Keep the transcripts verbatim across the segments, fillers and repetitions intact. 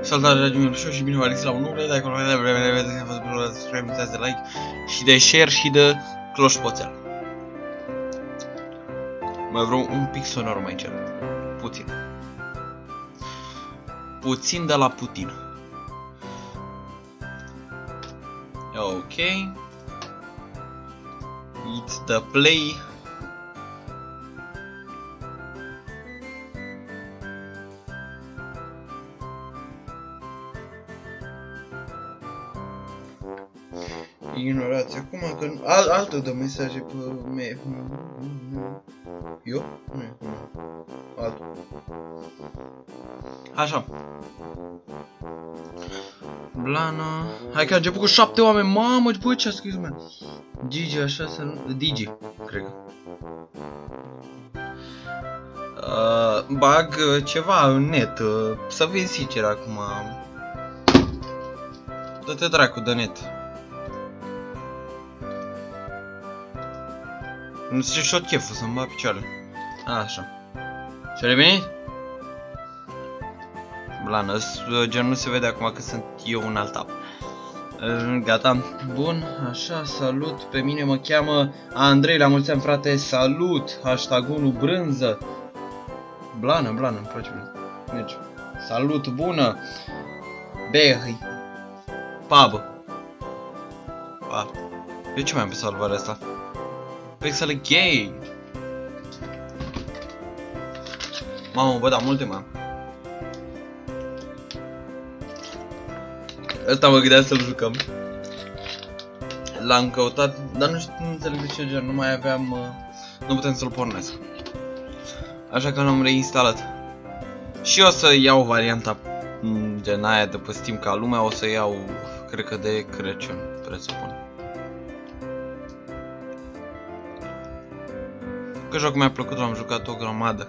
Salutare, dragii mei, și bine v-ați la un nou video de acolo, de like și de share și de cloșpoțel. Mai vreau un pic sonor mai cer. Puțin. Puțin de la Putin. Ok. It's the play. Ignorați acum că al, altul de mesaje pe mail. Eu? Nu, nu. Altul. Așa. Blana. Hai că a început cu șapte oameni. Mamă, bă, ce a scris, mă? Gigi, așa să nu... Digi, cred că. Uh, bag uh, ceva în net. Uh, să fim sincer acum. Dă-te dracu de net. Nu știu ce-o cheful să-mi bat picioarele. Așa. Și-a revenit? Blană, gen nu se vede acum că sunt eu un alt tab. Gata. Bun, așa, salut. Pe mine mă cheamă Andrei, la mulți ani, frate. Salut. Hashtag unu brânză. Blană, blană, îmi place bine. Deci, salut, bună. Berry. Pabă. Pa. De ce mai am pe salvarea asta? Pixel gay. Mamă, bă, da, multe mai am. Ăsta mă gândeam să-l jucăm. L-am căutat, dar nu știu, nu înțeleg de ce gen, nu mai aveam, uh, nu putem să-l pornesc. Așa că l-am reinstalat. Și o să iau varianta gen aia de pe Steam ca lumea, o să iau, cred că de Crăciun, presupun. Că jocul mi-a plăcut, l-am jucat o grămadă.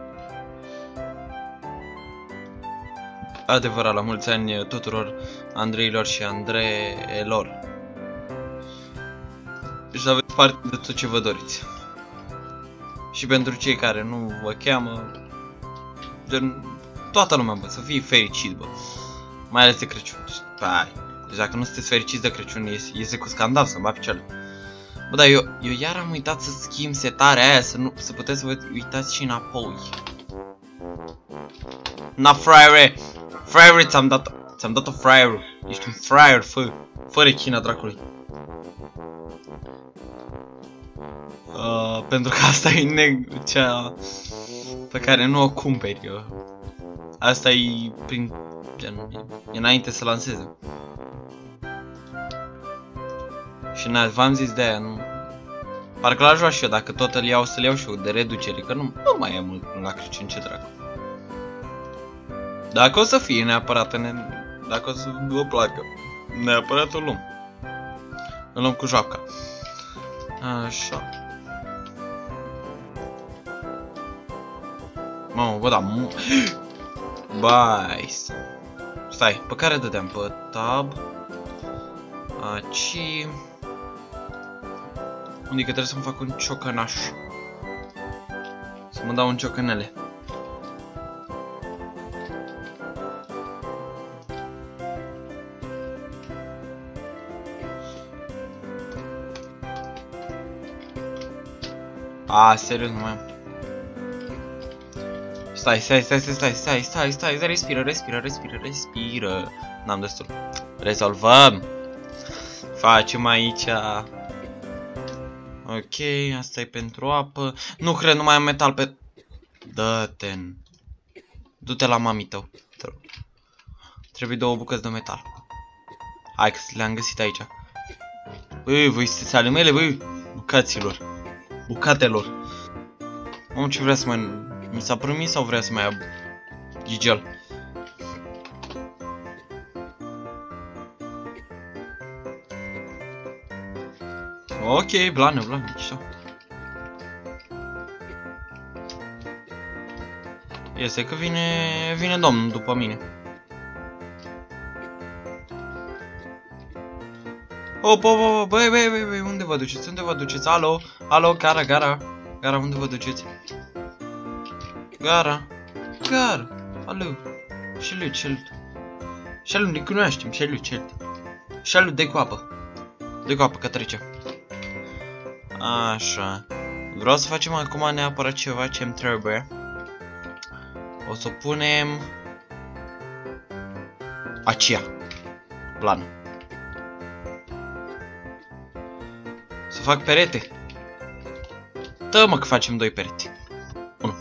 Adevărat, la mulți ani tuturor Andreilor și Andreelor. Și să aveți parte de tot ce vă doriți. Și pentru cei care nu vă cheamă, gen, toată lumea, bă, să fie fericit, bă. Mai ales de Crăciun. Hai. Deci dacă nu sunteți fericiți de Crăciun, iese, iese cu scandal să-mi bat picioarele. Bă, dar eu, eu iar am uitat să schimb setarea aia, să, nu, să puteți să vă uitați și înapoi. Na, fraiere! Fraiere, ți-am dat, ți-am dat o fraier. Ești un fraier, fă, fă rechina dracului. Uh, pentru că asta e neg cea pe care nu o cumperi. Eu. Asta e prin, gen, e înainte să lanseze. Și v-am zis de aia, nu... Parcă l-aș lua și eu, dacă tot îl iau, să-l iau și eu de reducere, că nu, nu mai e mult la Crăciun, ce dracu. Dacă o să fie neapărat, ne... dacă o să vă placă, neapărat o luăm. Îl luăm cu joaca. Așa. Mamă, bă, da, mu... Bai. Stai, pe care dădeam? Pe tab. Aici. Unde că trebuie să-mi fac un ciocănaș. Să mă dau un ciocănele. A, serios, nu mai am. Stai, stai, stai, stai, stai, stai, stai, stai, stai, respiră, respiră, respiră, respiră. N-am destul. Rezolvăm. Facem aici. Ok, asta e pentru apă. Nu cred, nu mai am metal pe... Dă-te. Du-te la mami tău. Trebuie două bucăți de metal. Hai că le-am găsit aici. Băi, voi sunteți ale mele, băi, bucaților. Bucatelor. Mamă, ce vrea să mai... Mi s-a promis sau vrea să mai ia Gigel? Ok, blană, blană, mișto. Este că vine, vine domnul după mine. Op, op, op, băi, băi, băi, băi, unde vă duceți, unde vă duceți, alo, alo, gara, gara, gara, unde vă duceți? Gara, gara, alo, și lui, ce Șalu, ne cunoaștem, șalu, cert. Șalu, de cu apă. De cu apă, că trece. Așa. Vreau să facem acum neapărat ceva ce-mi trebuie. O să punem... aceea. Plană. Să fac perete. Dă mă că facem doi perete. Unu.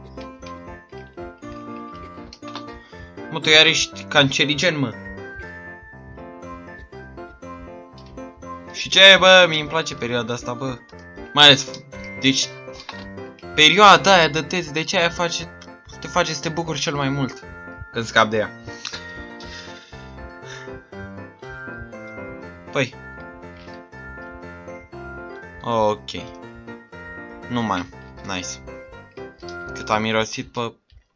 Mă, tu iar ești cancerigen, mă. Și ce, bă, mi-mi place perioada asta, bă. Mai ales, deci, perioada aia de tezi, de ce aia face, te face să te bucuri cel mai mult când scapi de ea. Păi. Ok. Nu mai am. Nice. Cât am mirosit pe...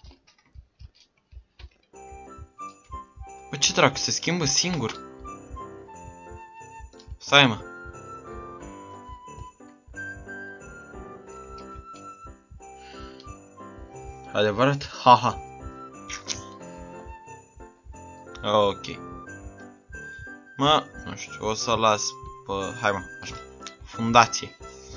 Bă, ce dracu, se schimbă singur? Stai, mă. Adevărat? Haha. Ok. Mă, nu știu, o să las pe... Hai, mă, așa. Fundație.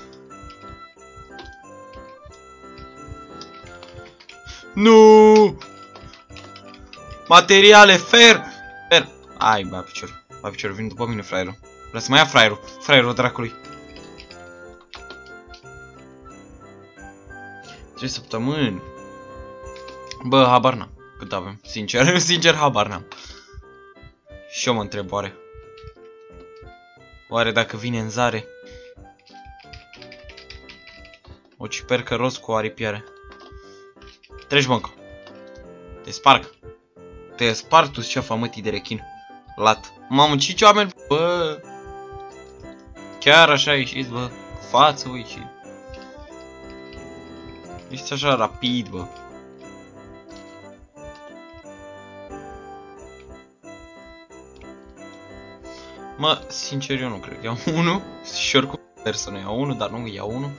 Nu! Materiale, fer! Fer! Ai, ba, picior. Ba, picior, vin după mine, fraierul. Vreau să mai ia fraierul. Fraierul dracului. Trei săptămâni. Bă, habar n-am. Cât avem? Sincer, sincer, habar n-am. Și eu mă întreb, oare? Oare dacă vine în zare? O cipercă roz cu aripiere. Treci, mâncă. Te sparg. Te sparg tu, șefa mătii de rechin. Lat. Mamă, ce ce oameni, bă. Chiar așa ieșiți, bă. Față, ui, și... Ești așa rapid, bă. Mă, sincer, eu nu cred că iau unul. Și oricum sper să nu iau unul, dar nu iau unul.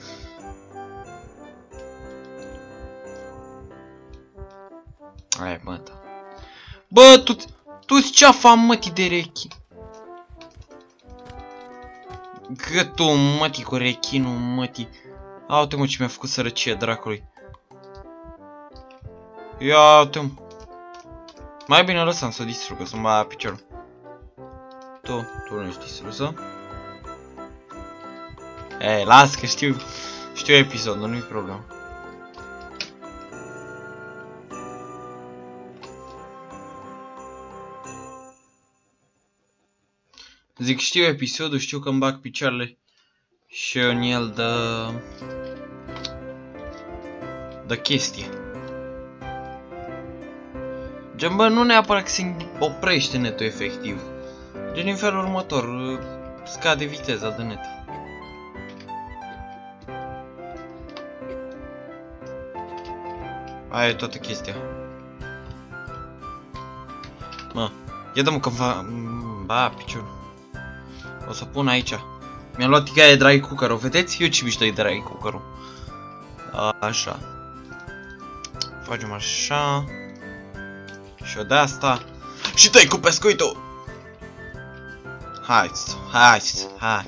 Aia, bă, da. Bă, tu... Tu-ți ceafa, mătii de rechi. Gâtul, mătii, cu rechinul, mătii. A, uite, mă, ce mi-a făcut sărăcie, dracului. Ia, uite, mă. Mai bine lăsam să distrugă, să-mi bag piciorul. Tu, tu nu ești distrusă. Ei, las că știu, știu episodul, nu-i problemă. Zic, știu episodul, știu că îmi bag picioarele și în el de... de chestie. Gen, bă, nu neapărat că se oprește netul efectiv. Gen, în felul următor, scade viteza de net. Aia e toată chestia. Mă, ia dă-mă că va... Ba, piciorul. O să pun aici. Mi-am luat tigaia de dry cooker, o vedeți? Eu ce mișto e dry cooker-ul. Așa. Facem așa. Și o de asta. Și dai cu pescuitul! Hai, hai, hai.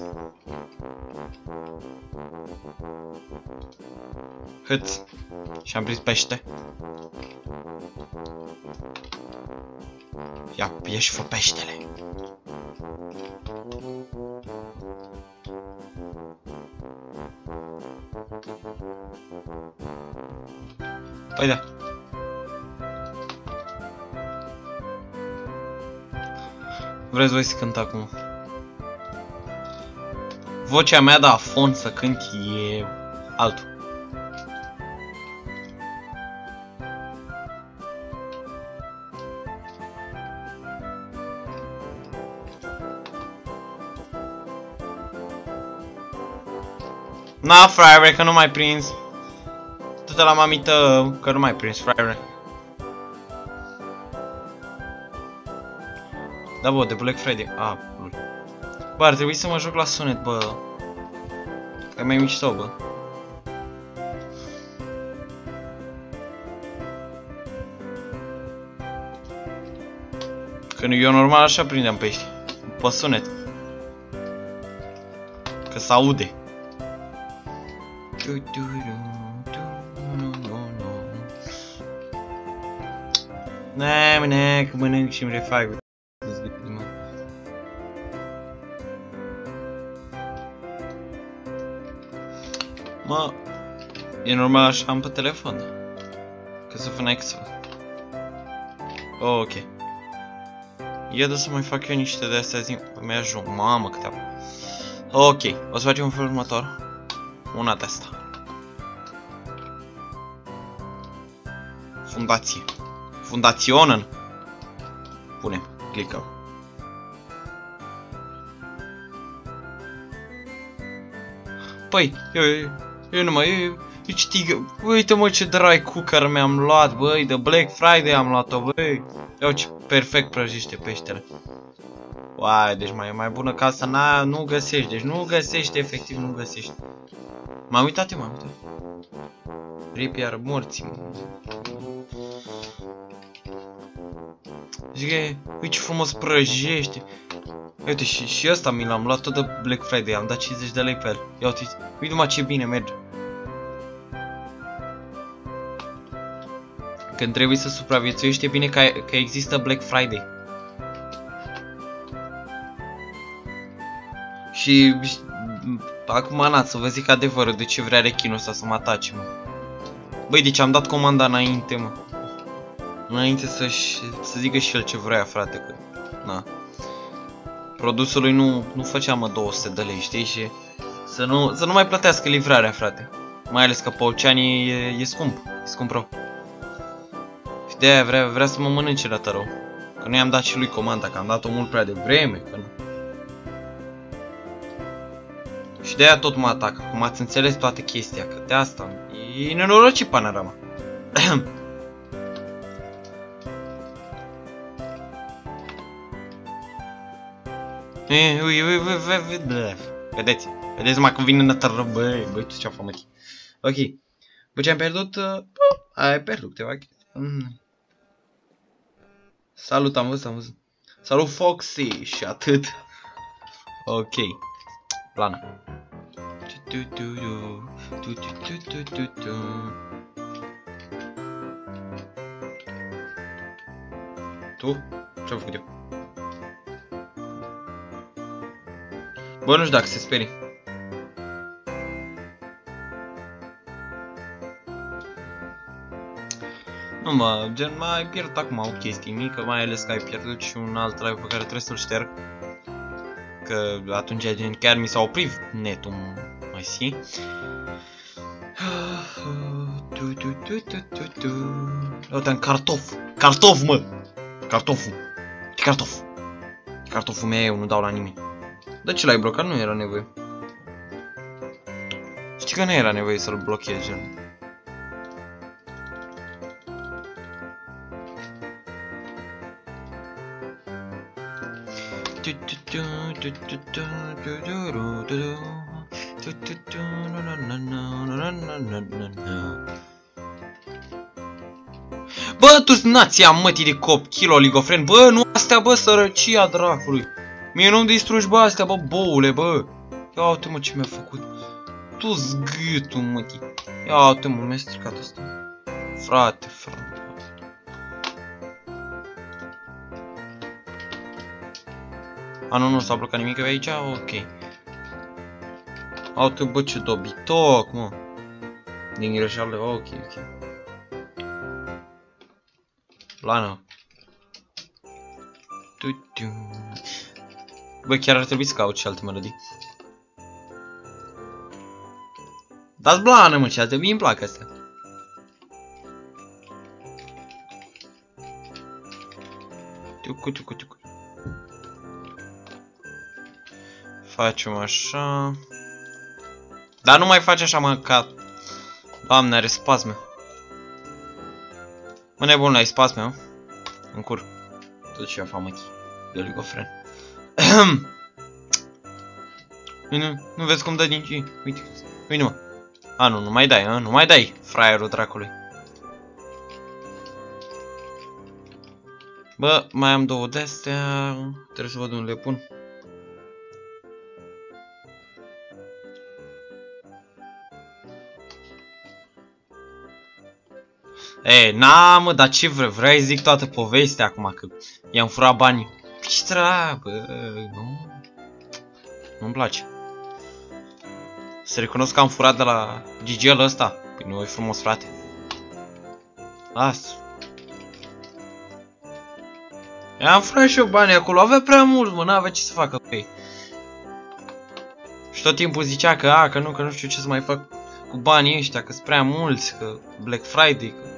Hâț. Și am prins pește. Ia, ieși fă peștele. Păi da. Vreți voi să cânt acum? Vocea mea de afon să cânt e altul. Na, fraiere, că nu mai prins. Du-te la mamită, că nu mai prins, fraiere. Da, bă, de Black Friday. Ah, bă. Bă, ar trebui să mă joc la sunet, bă. Că e mai mișto, bă. Că eu normal așa prindeam pești. Pe sunet. Că s-aude. Ne, mâine, că mănânc și-mi refac. Mă, e normal așa am pe telefon. Că să fă Excel. Oh, ok. Ia de să mai fac eu niște de astea zi. Mi-ajung. Mamă, câte apă. Ok, o să facem un fel următor. Una de asta. Fundație. Fundaționă. Punem. Clicăm. Păi, eu, eu, eu nu mai, eu, eu citig, uite mă ce dry cooker mi-am luat, băi, de Black Friday am luat-o, băi. Iau ce perfect prăjește peștele. Uai, deci mai, mai bună ca asta, na, nu găsești, deci nu găsești, efectiv nu găsești. M-am uitat, eu m-am uitat. Rip iar morții. Zic că, uite ce frumos prăjește. Uite, și, și ăsta mi l-am luat tot de Black Friday, am dat cincizeci de lei pe el. Ia uite, uite numai ce bine merge. Când trebuie să supraviețuiești, e bine că, că există Black Friday. Și acum, na, să vă zic adevărul de ce vrea rechinul ăsta să mă atace, mă. Băi, deci am dat comanda înainte, mă. Înainte să-și, să zică și el ce vrea, frate, că, na. Produsului nu, nu făcea, mă, două sute de lei, știi? Și să nu, să nu mai plătească livrarea, frate. Mai ales că pe oceanii e, e scump, e scump rău. Și de aia vrea, vrea să mă mănânce la rău. Că nu i-am dat și lui comanda, că am dat-o mult prea devreme, că nu. Și de aia tot mă atacă, cum ați înțeles toată chestia, că de asta e nenorocit panorama. Vedeți, vedeți mă că vine nătără, băi, băi, ce-a făcut. Ok, bă, ce am pierdut, uh, ai pierdut câteva chestii. Mm. Salut, am văzut, am văzut. Salut, Foxy, și atât. Ok, plana. Tu? Ce-am făcut eu? Bă, nu știu dacă se sperie. Nu mă, gen, mai pierdut acum o chestie mică, mai ales că ai pierdut și un alt live pe care trebuie să-l șterg. Că atunci gen chiar mi s-a oprit netul, mai si. Uite, în cartof. Cartof, mă! Cartoful. Ce cartof? Cartoful meu, eu nu dau la nimeni. De ce l-ai blocat? Nu era nevoie. Știi că nu era nevoie să-l blochezi, gen. Bă, tu-ți nația mătii de cop, kilo ligofren. Bă, nu astea, bă, sărăcia dracului. Mie nu-mi distrugi, bă, astea, bă, boule, bă. Ia uite, mă, ce mi-a făcut. Tu zgâtul, mătii. Ia uite, mă, mi-a stricat asta. Frate, frate. A, nu, nu s-a blocat nimic pe aici? Ok. A, uite, bă, ce dobitoc, mă. Din greșeală, ok, ok. Plană. Bă, chiar ar trebui să caut și alte melodii. Dați blană, mă, ce alte mie îmi plac astea. Tiucu, tiucu, tiucu. Facem așa. Dar nu mai faci așa, mă, ca... Doamne, are spasme. Mă, nebun, ai spasme, mă? În cur. Tot ce-a fac, măchi. De oligofren. Nu, nu vezi cum dă din ce? Uite, uite, mă. A, nu, nu mai dai, a? Nu mai dai, fraierul dracului. Bă, mai am două de-astea. Trebuie să văd unde le pun. E, na, mă, dar ce vrei? Vrei să zic toată povestea acum, că i-am furat banii. Ce treabă, nu? Nu-mi place. Să recunosc că am furat de la G G L ăsta. Păi nu e frumos, frate. Lasă. I-am furat și eu banii acolo. Avea prea mult, mă, n-avea ce să facă cu ei. Și tot timpul zicea că, a, că nu, că nu știu ce să mai fac cu banii ăștia, că sunt prea mulți, că Black Friday, că...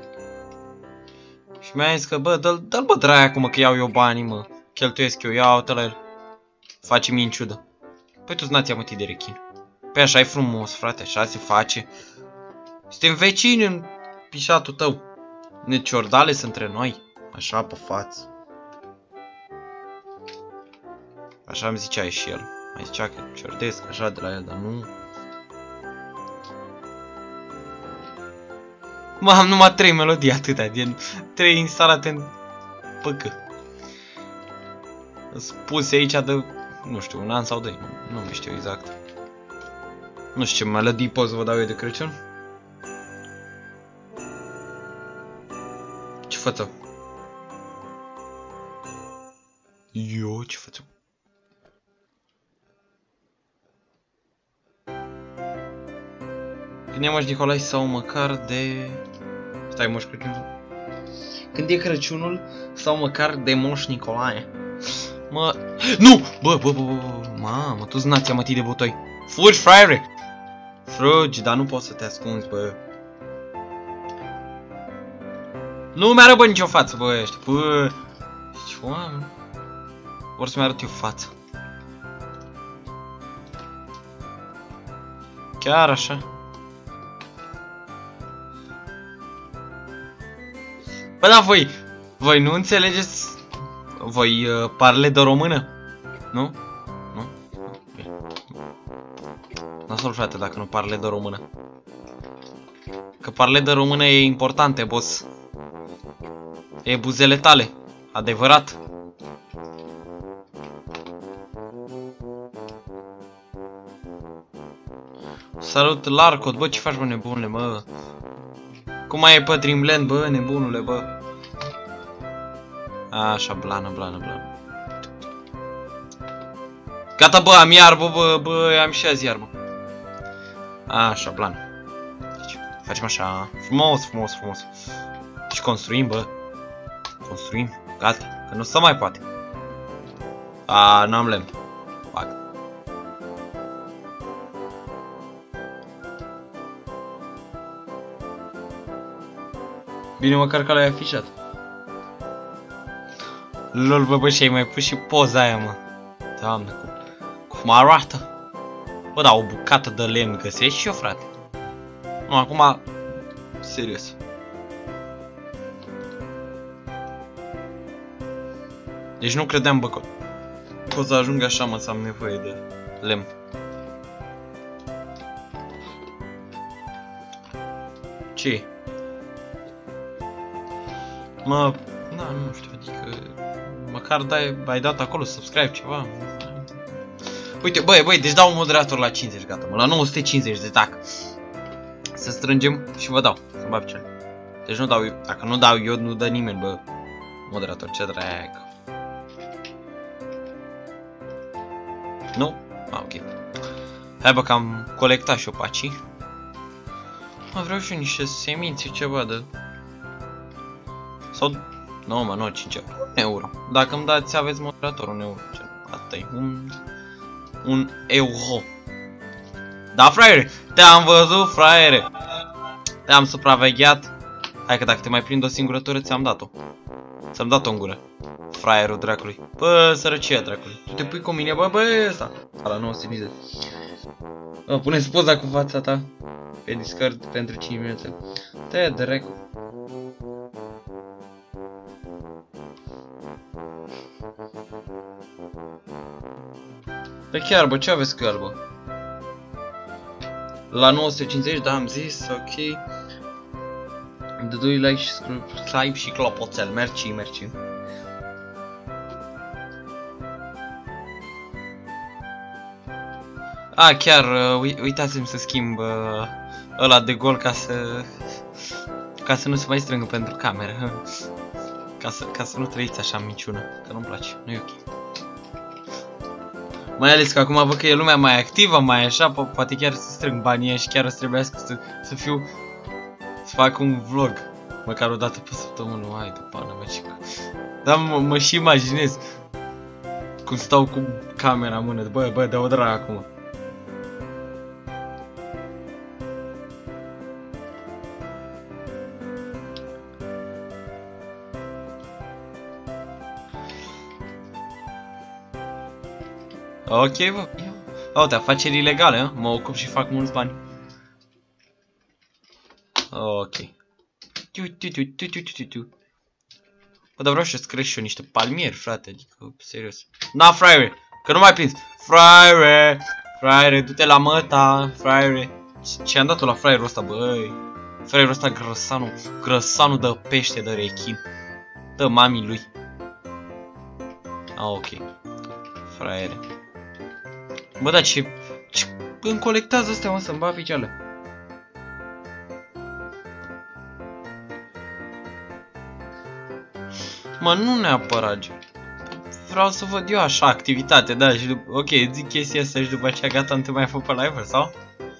Și mi-a zis că, bă, dă-l, dă-l bă draia acum că iau eu banii, mă. Cheltuiesc eu, iau-te la el. Face mie în ciudă. Păi tu n-ați amătit de rechin. Păi așa e frumos, frate, așa se face. Suntem vecini în pișatul tău. Neciordale sunt între noi. Așa pe față. Așa îmi zicea și el. Mai zicea că ciordesc așa de la el, dar nu. Mă, am numai trei melodii atâtea, din trei instalate în păcă. Spuse aici de, nu știu, un an sau doi, nu, nu știu exact. Nu știu ce melodii pot să vă dau eu de Crăciun. Ce făță? Eu, ce făță? Când e Moș Nicolae sau măcar de... Stai, Moș Crăciun. Când e Crăciunul sau măcar de Moș Nicolae. Mă... Nu! Bă, bă, bă, bă, mamă, tu-ți n-ați amătit de butoi. Fugi, fraiere! Fugi, dar nu poți să te ascunzi, bă. Nu mi-ară, bă, nicio față, bă, ăștia, bă. Ce oameni. Vor să-mi arăt eu față. Chiar așa. Bă, da, voi, voi nu înțelegeți, voi uh, parle de română, nu? Nu? Nasol, frate, dacă nu parle de română. Că parle de română e importante, boss. E buzele tale, adevărat. Salut, Larcot, bă, ce faci, bă, nebunule, mă? Cum mai e pe Dreamland, bă, nebunule, bă? Așa, blană, blană, blană. Gata, bă, am iarbă, bă, bă, am și azi iarbă. Așa, blană. Deci, facem așa, frumos, frumos, frumos. Deci construim, bă. Construim, gata, că nu se mai poate. A, n-am lemn. Fac. Bine măcar că l-ai afișat. Lol, bă, bă, și ai mai pus și poza aia, mă. Doamne, cum, cum arată. Bă, da, o bucată de lemn găsești și eu, frate. Nu, acum, serios. Deci nu credeam, bă, că o să ajung așa, mă, să am nevoie de lemn. Ce? Mă, da, nu știu, adică măcar dai, ai dat acolo subscribe ceva. Uite, băi, băi, deci dau un moderator la cincizeci, gata, mă, la nouă sute cincizeci de tac. Să strângem și vă dau, să-mi bag picioare. Deci nu dau eu, dacă nu dau eu, nu dă nimeni, bă, moderator, ce drag. Nu? Ah, ok. Hai, bă, că am colectat și opacii. Mă, vreau și niște semințe, ceva de... Sau... Nu, mă, nu, cinci euro. un euro. Dacă îmi dați, aveți moderator, un euro. Asta-i. Un... Un euro. Da, fraiere! Te-am văzut, fraiere! Te-am supravegheat. Hai că dacă te mai prind o singură tură, ți-am dat-o. Ți-am dat-o în gură. Fraierul dracului. Bă, sărăcia dracului. Tu te pui cu mine, bă, bă, ăsta. La nouă sute cincizeci. Bă, pune-ți poza cu fața ta pe Discord pentru cinci minute. Te dracu. Bă, chiar, bă, ce aveți cu el, bă? La nouă sute cincizeci, da, am zis, ok. Dă doi like și subscribe și clopoțel, merci, merci. A, chiar, uh, uitați-mi să schimb uh, ăla de gol ca să... Ca să nu se mai strângă pentru cameră. Ca să, ca să nu trăiți așa în minciună, că nu-mi place, nu e ok. Mai ales că acum văd că e lumea mai activă, mai așa, po poate chiar să strâng banii și chiar o să trebuiască să, să fiu... Să fac un vlog, măcar o dată pe săptămână, hai de pană mă, cică. Dar mă, mă și imaginez cum stau cu camera în mână, bă, bă, dă-o drag acum. Ok, bă, uite, afaceri ilegale, a? Mă ocup și fac mulți bani. Ok. Tiu, tiu, tiu, tiu, tiu, tiu, tiu. Bă, dar vreau să cresc și eu niște palmieri, frate, adică, serios. Na, fraiere, că nu mai prins. Fraiere, fraiere, du-te la măta, fraiere. Ce-am dat-o la fraierul ăsta, băi? Fraierul ăsta grăsanu, grăsanu de pește, de rechin. Dă mamii lui. Ah, ok. Fraiere. Bă, dar ce... ce îmi colectează astea, mă, să-mi bag picioarele. Mă, nu neapărat. Vreau să văd eu așa activitate, da, și după... Ok, zic chestia asta și după aceea gata, nu te mai fac pe live sau?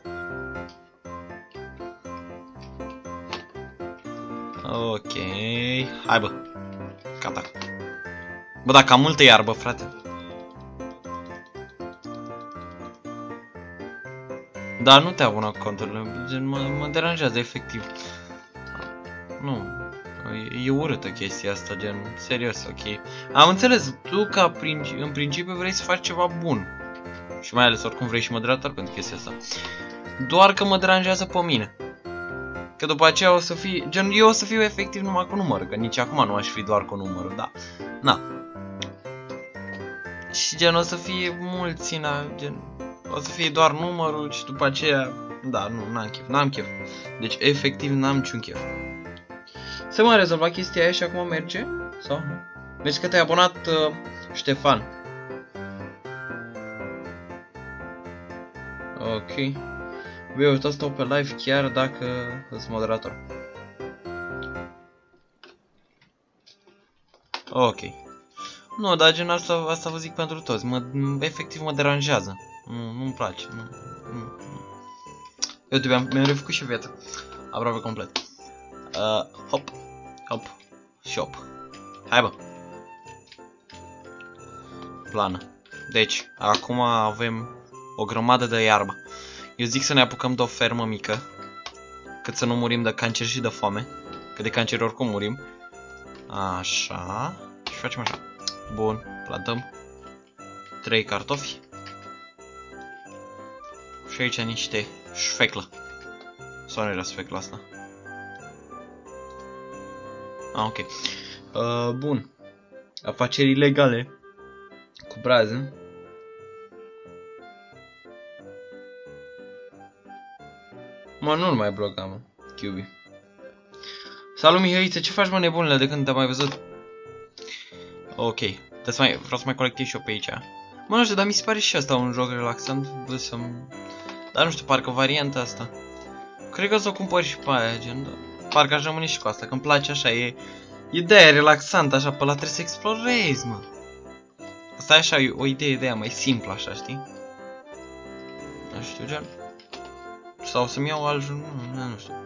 Ok, hai bă. Gata. Bă, dacă am multă iarbă, frate. Dar nu te abona cu conturile, gen, mă, mă deranjează efectiv. Nu, e, e urâtă chestia asta, gen, serios, ok. Am înțeles, tu ca princi în principiu vrei să faci ceva bun. Și mai ales oricum vrei și moderator pentru chestia asta. Doar că mă deranjează pe mine. Că după aceea o să fii, gen, eu o să fiu efectiv numai cu numărul, că nici acum nu aș fi doar cu numărul, da. Na. Și gen, o să fie mulți, na, gen... O să fie doar numărul și după aceea... Da, nu, n-am chef, n-am chef. Deci, efectiv, n-am niciun chef. Se mai rezolva chestia aia și acum merge? Sau nu? Vezi că te-ai abonat, uh, Ștefan. Ok. Vei uita să stau pe live chiar dacă sunt moderator. Ok. Nu, dar gen asta, asta vă zic pentru toți. Mă, efectiv mă deranjează. Nu, nu-mi place. Nu, nu, nu. Eu te mi-am refăcut și viața. Aproape complet. Uh, hop, hop, shop. Hai bă. Plană. Deci, acum avem o grămadă de iarbă. Eu zic să ne apucăm de o fermă mică. Cât să nu murim de cancer și de foame. Că de cancer oricum murim. Așa. Și facem așa. Bun, plantăm trei cartofi. Și aici niște șfeclă. Sau nu era sfeclă asta? Ah, ok. Uh, bun. Afaceri ilegale. Cu brază. Mă, nu-l mai bloca, mă. Q B. Salut, Mihăiță, ce faci, mă, nebunule, de când te-am mai văzut? Ok. Să mai, vreau să mai colectez și eu pe aici. Mă, nu știu, dar mi se pare și asta un joc relaxant. Bă, să Dar nu știu, parcă varianta asta. Cred că o să o cumpăr și pe aia, gen, da. Parcă aș rămâne și cu asta, că îmi place așa, e... Ideea e relaxantă, așa, pe la trebuie să explorezi, mă. Asta e așa, o idee de aia mai simplă, așa, știi? Nu știu, gen. Sau să-mi iau alt joc, nu, nu știu.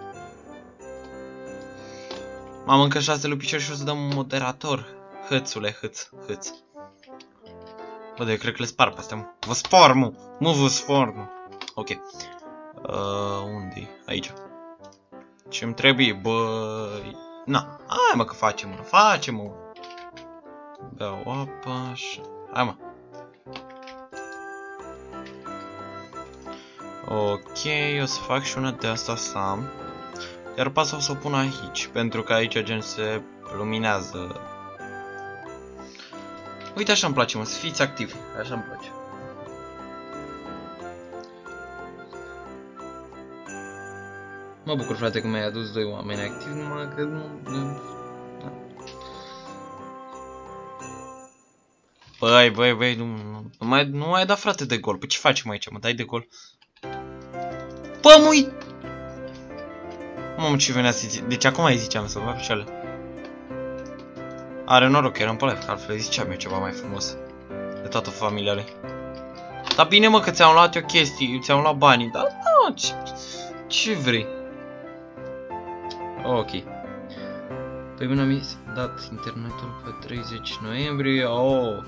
M-am încă șase lupiciori și o să dăm un moderator. Hățule, hăț, hăț. Bă, de eu cred că le spar pe astea, mă. Vă spar, mă! Mă, vă spar, mă! Ok. Uh, unde-i? Aici. Ce-mi trebuie, băi... Na, hai mă că facem, mă, facem, mă. Beau apă, așa. Hai, mă. Ok, o să fac și una de asta să am. Iar pe asta o să o pun aici, pentru că aici gen se luminează. Uite, așa îmi place, mă, să fiți activi, așa îmi place. Mă bucur, frate, că mi-ai adus doi oameni activi, numai că nu... Da. Băi, băi, băi, nu, nu, nu, mai, nu mai da frate de gol. Păi ce facem aici, mă? Dai de gol? Bă, mui! Mamă, ce venea să zice. Deci acum îi ziceam să vă picioarele. Are noroc, eram pe live, că altfel ziceam eu ceva mai frumos. De toată familia lui. Dar bine, mă, că ți-am luat eu chestii, ți-am luat banii, dar da, ce, ce vrei? Ok. Păi bine, mi-a dat internetul pe treizeci noiembrie, oh.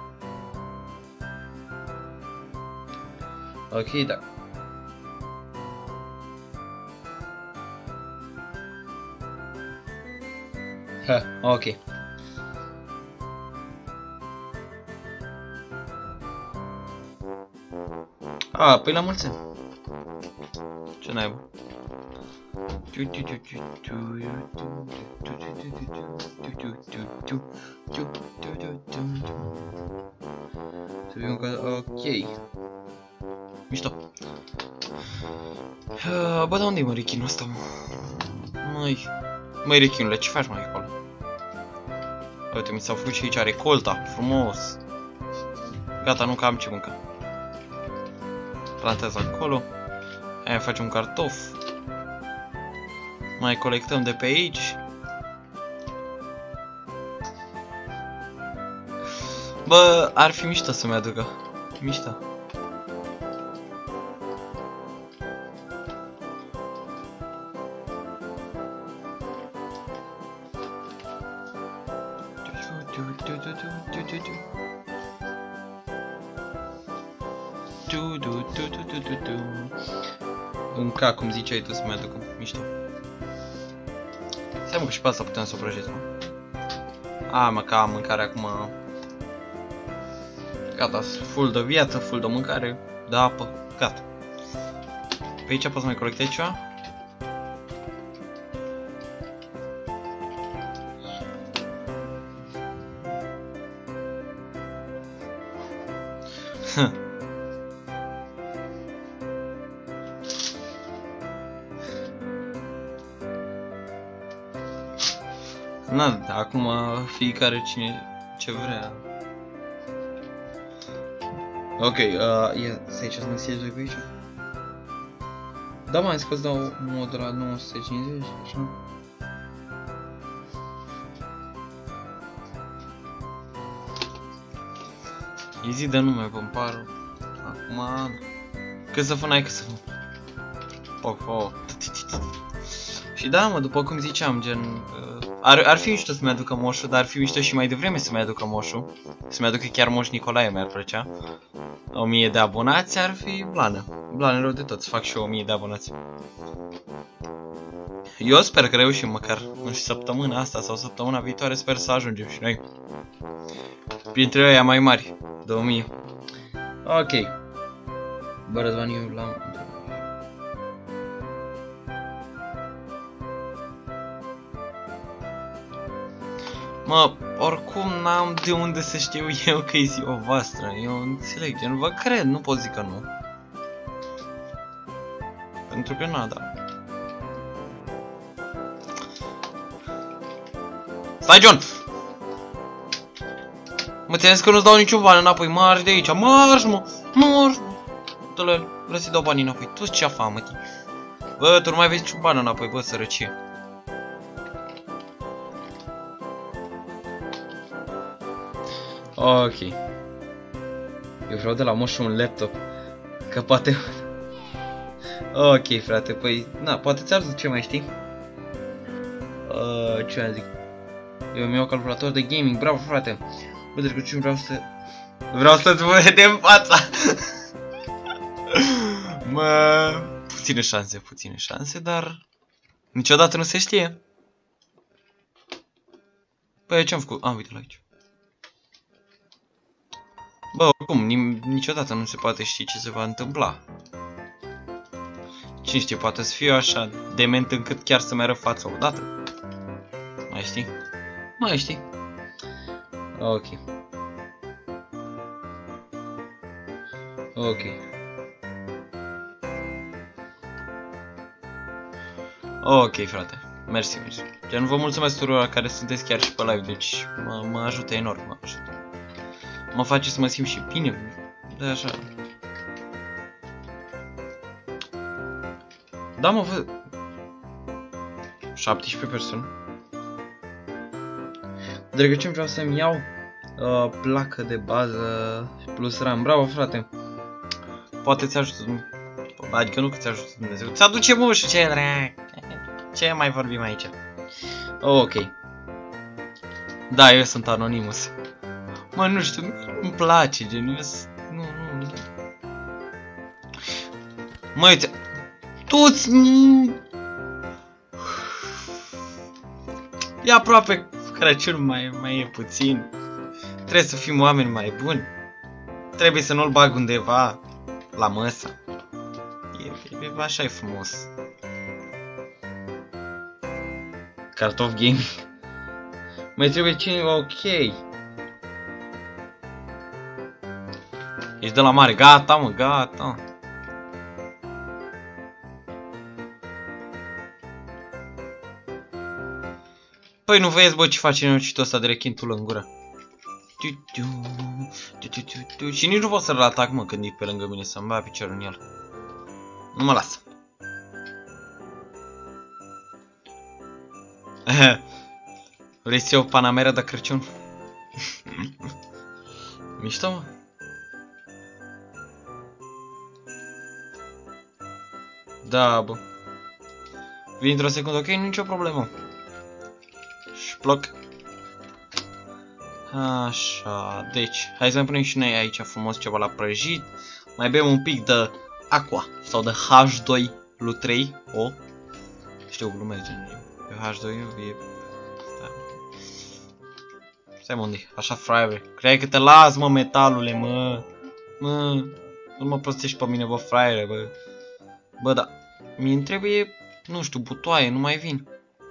Ok, da. Ha, ok. A, păi la mulți ani. Ce naiba? Să vedem că... ok. Mișto. Bă, dar unde-i mă rechinul ăsta, mă? Măi... Măi, rechinule, ce faci mai acolo? Uite, mi s-au făcut și aici recolta, frumos. Gata, nu că am ce mânca. Plantez acolo. Aia facem un cartof. Mai colectăm de pe aici. Bă, ar fi mișto să-mi aducă. Mișto. Un ca, cum ziceai tu, să-mi aducă. Mișto. Seamă că și pe asta putem să o prăjesc, mă. A, mă, că am mâncare acum. Gata, full de viață, full de mâncare, de apă, gata. Pe aici poți să mai colectezi ceva? Na, acum fiecare cine ce vrea. Ok, uh, ia, stai ce-ți mesajul pe aici? Da, m-am zis că-ți dau mod la nouă sute cincizeci, așa? E zi de nume, pămparul. Acum... Cât să fă, n-ai cât să fă. Oh, oh. Și da, mă, după cum ziceam, gen... Uh, ar, ar fi mișto să-mi aducă moșul, dar ar fi mișto și mai devreme să-mi aducă moșul. Să-mi aducă chiar Moș Nicolae, mi-ar plăcea. o mie de abonați ar fi blană. Blană rău de tot, să fac și eu o mie de abonați. Eu sper că reușim, măcar, nu știu, săptămâna asta sau săptămâna viitoare, sper să ajungem și noi. Printre ăia mai mari, de o mie. Ok. Bă, Răzvan, eu l-am... Mă, oricum n-am de unde să știu eu că e ziua voastră. Eu înțeleg, gen, vă cred, nu pot zic că nu. Pentru că nu, da. Stai, John! Mă țineți că nu-ți dau niciun bani înapoi, marși de aici, marși, mă, marși, mă. Dă-le, vreau să-i dau banii înapoi, tu ce afa, mă, tii. Bă, tu nu mai vezi niciun bani înapoi, bă, sărăcie. Ok. Eu vreau de la moșul un laptop. Că poate... Ok, frate, păi... Na, poate ți-ar duce, mai știi? Uh, ce mai zic? Eu mi-au calculator de gaming, bravo, frate. Bă, deci cu ce vreau să... Vreau să-ți vedem fața! Mă... Puține șanse, puține șanse, dar... Niciodată nu se știe. Păi, ce-am făcut? Ah, uite-l aici. Bă, oricum, niciodată nu se poate ști ce se va întâmpla. Cine știe, poate să fiu așa dement încât chiar să-mi arăt fața odată. Mai știi? Mai știi? Ok. Ok. Ok, frate. Mersi, mersi. Gen, vă mulțumesc tuturor care sunteți chiar și pe live, deci mă, mă ajută enorm, mă ajută. mă face să mă simt și bine. De așa. Da, mă văd. șaptesprezece persoane. Drăgăciun, vreau să-mi iau uh, placă de bază plus RAM. Bravo, frate. Poate ți ajută. Adică nu că ți ajută Dumnezeu. Ți aduce mușul, ce drag. Ce mai vorbim aici? Oh, ok. Da, eu sunt Anonymous. Mă, nu știu, îmi place, gen, eu nu, nu, nu. Mă, uite, tu-ți... E aproape Crăciun, mai, mai e puțin. Trebuie să fim oameni mai buni. Trebuie să nu-l bag undeva la măsa. E, e, așa e frumos. Cartof Game. Mai trebuie cineva, ok. Ești de la mare, gata mă, gata. Păi nu vezi, bă, ce face nenorocitul ăsta de rechintul în gură. Și nici nu pot să-l atac, mă, când e pe lângă mine, să-mi bea piciorul în el. Nu mă lasă. Vrei să iau Panamera de Crăciun? Mișto, mă. Da, bă. Vin într-o secundă, ok, nicio problemă. Și ploc. Așa, deci, hai să mai punem și noi aici frumos ceva la prăjit. Mai bem un pic de aqua sau de H doi L trei O. Știu, glumesc, gen, H doi O e... Da. Stai, mă, unde? Așa, fraiere. Cred că te las, mă, metalule, mă. Mă, nu mă prostești pe mine, bă, fraiere, bă. Bă, da. Mi-mi trebuie, nu știu, butoaie, nu mai vin.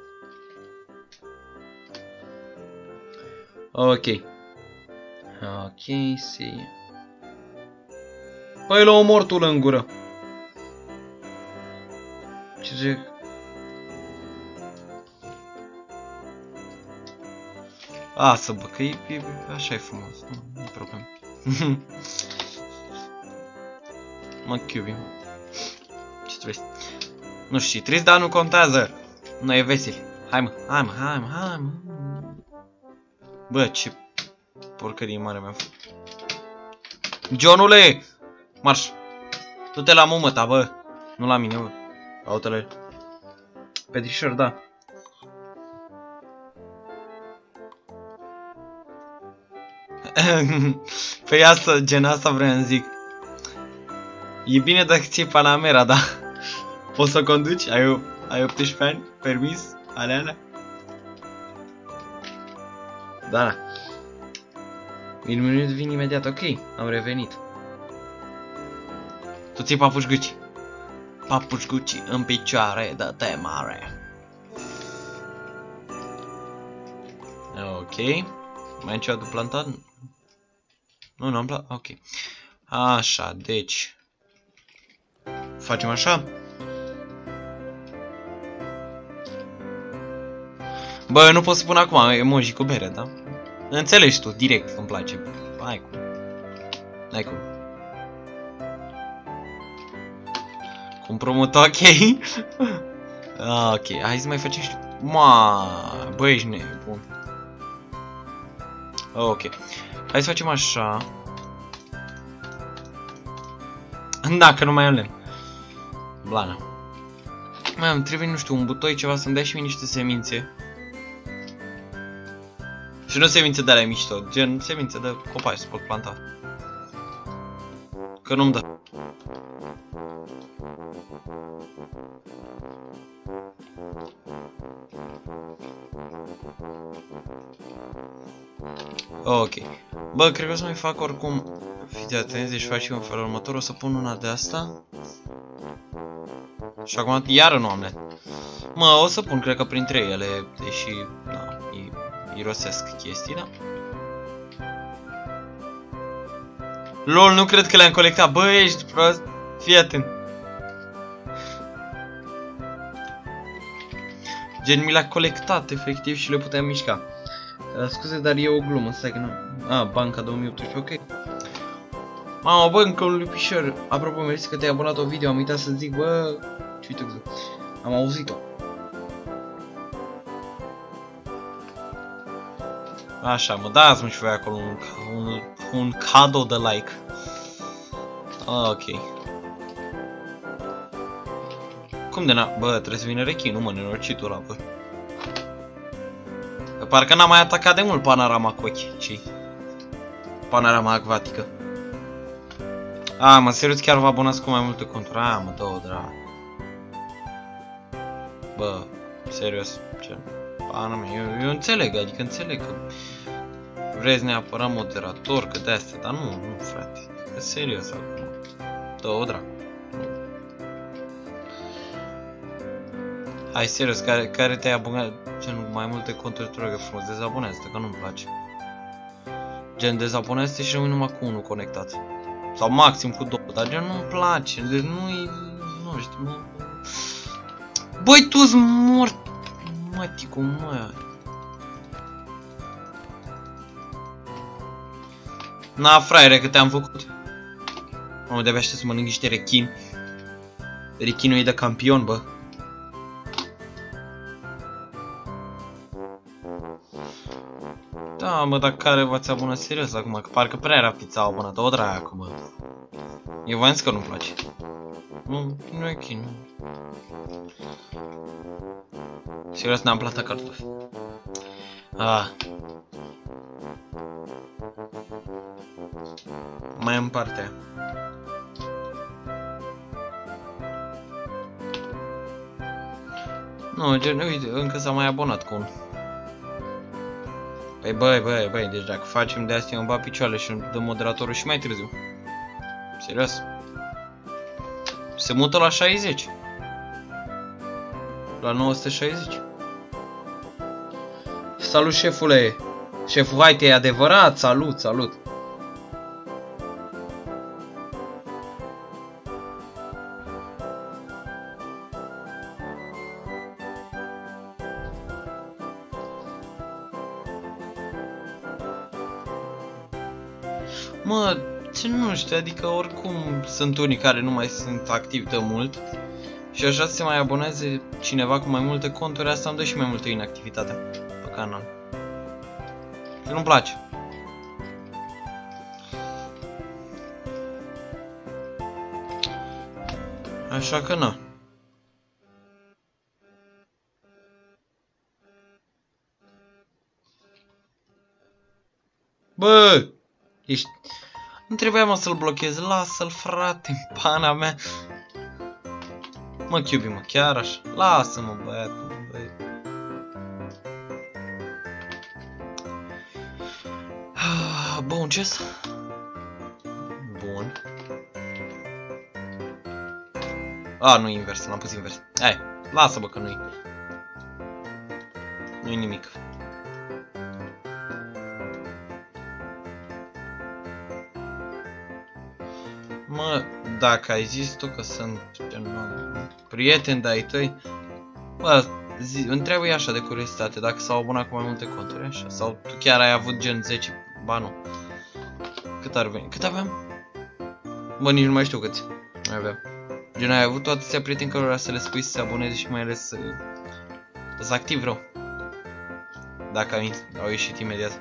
Ok. Ok, see. Păi l-a omor tu în gură. Ce zic? Lasă, bă, că e, e, așa e frumos. Nu, nu e problemă. Mă chiubi. Ce trebuie? Nu știu, trist, dar nu contează. Nu e vesel. Hai, mă, hai, mă, hai, mă, hai, mă. Bă, ce porcărie mare mi-a făcut. Johnule! Marș! Du-te la mumă ta, bă! Nu la mine, bă. Autele. Petrișor, da. Păi asta, gen asta vreau să zic. E bine dacă ții Panamera, da? Poți să conduci? Ai, ai optsprezece ani? Permis? Alea, alea? Da, da. Un minut vin imediat, ok. Am revenit. Tu ții papuci Gucci. Papuci Gucci în picioare, dă-te mare. Ok. Mai ai ceva de plantat? Nu, nu am plantat? Ok. Așa, deci. Facem așa? Bă, nu pot să pun acum emoji cu bere, da? Înțelegi tu, direct, îmi place. Hai cum. Hai cum. Cum promut, ok. Ok, hai să mai facem și... Ma, bă, ești nebun. Ok. Hai să facem așa. Da, că nu mai am lemn. Blana. Mai îmi trebuie, nu știu, un butoi, ceva, să-mi dai și mie niște semințe. Și nu semințe de alea mișto, gen semințe de copaci să pot planta. Că nu-mi dă. Ok. Bă, cred că o să mai fac oricum. Fiți atenți, deci fac și în felul următor. O să pun una de asta. Și acum iară nu am net. Mă, o să pun, cred că printre ele, deși, da, irosesc chestii, da? Lol, nu cred că le-am colectat. Bă, ești prost. Fii atent. Gen, mi l-a colectat, efectiv, și le puteam mișca. Uh, scuze, dar e o glumă, stai că nu... A, Banca două mii optsprezece, ok. Mamă, bă, încă un lupișor. Apropo, mersi că te-ai abonat o video, am uitat să zic, bă... Ce uite, am auzit-o. Așa, mă, dați-mi și voi acolo un, un, un cadou de like. Ok. Cum de n-a... Bă, trebuie să vină rechinul, mă, nenorocitul ăla, bă. Că parcă n-a mai atacat de mult panorama cu ochii, ci panorama acvatică. A, mă, serios, chiar vă abonați cu mai multe conturi. A, mă, dă-o, dra. Bă, serios, ce... Pana mea, eu, eu înțeleg, adică înțeleg că vreți neapărat moderator, că de astea, dar nu, nu, frate. Că serios acum. Dă-o, dra. Hai, serios, care, care te-ai abonat, gen, mai multe conturi, tu rog frumos, dezabonează-te, că nu-mi place. Gen, dezabonează-te și rămâi numai cu unul conectat. Sau maxim cu două, dar gen nu-mi place, deci nu-i, nu știu, nu... Băi, tu-s mort, măticu, mă. Na, fraiere, că te-am făcut. Mamă, de-abia aștept să mănânc niște rechin. Rechinul e de campion, bă. Da, mă, dar care v-ați abonat serios acum? Că parcă prea rapid s-au abonat. O draia acum. Eu v-am zis că nu-mi place. Nu, nu e ok, nu. Serios, n-am plătat cartofi. Ah. Mai în partea. Nu, gen, uite, încă s-a mai abonat cu unul. Păi băi, băi, băi, deci dacă facem de astea îmi bat picioarele și îmi dă moderatorul și mai târziu. Serios. Se mută la șaizeci. La nouă sute șaizeci. Salut, șefule. Șeful, hai, te-e adevărat? Salut, salut. Mă, ce nu știu, adică oricum sunt unii care nu mai sunt activi de mult și așa se mai aboneze cineva cu mai multe conturi, asta îmi dă și mai multă inactivitate pe canal. Și nu-mi place. Așa că na. Bă! Ești... Nu trebuia, mă, să-l blochez. Lasă-l, frate, în pana mea. Mă, Cubi, mă, chiar așa. Lasă-mă, băiatul, băi. Bun, ce -s? Bun. A, nu invers, l-am pus invers. Hai, lasă-mă că nu-i. Nu-i nimic. Mă, dacă ai zis tu că sunt gen, prieteni de-ai tăi, bă, zi, întreabă-i așa de curiozitate dacă s-au abonat cu mai multe conturi, așa, sau tu chiar ai avut gen zece, ba nu. Cât ar veni? Cât aveam? Bă, nici nu mai știu câți mai aveam. Gen, ai avut toate atâția prieteni cărora să le spui să se aboneze și mai ales să... să activ rău. Dacă au, au ieșit imediat.